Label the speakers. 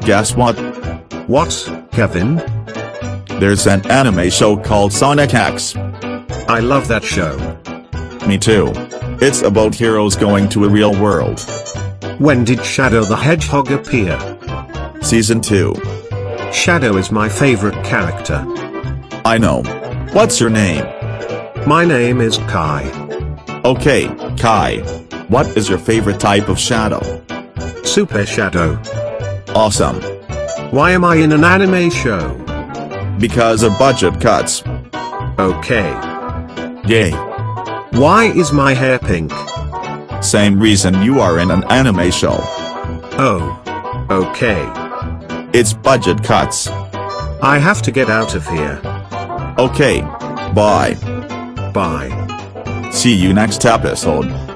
Speaker 1: guess what?
Speaker 2: What, Kevin?
Speaker 1: There's an anime show called Sonic X.
Speaker 2: I love that show.
Speaker 1: Me too. It's about heroes going to a real world.
Speaker 2: When did Shadow the Hedgehog appear?
Speaker 1: Season 2.
Speaker 2: Shadow is my favorite character.
Speaker 1: I know. What's your name?
Speaker 2: My name is Kai.
Speaker 1: Okay, Kai. What is your favorite type of shadow?
Speaker 2: Super Shadow.
Speaker 1: Awesome.
Speaker 2: Why am I in an anime show?
Speaker 1: Because of budget cuts.
Speaker 2: Okay.
Speaker 1: Yay.
Speaker 2: Why is my hair pink?
Speaker 1: Same reason you are in an anime show.
Speaker 2: Oh. Okay.
Speaker 1: It's budget cuts.
Speaker 2: I have to get out of here.
Speaker 1: Okay. Bye.
Speaker 2: Bye.
Speaker 1: See you next episode.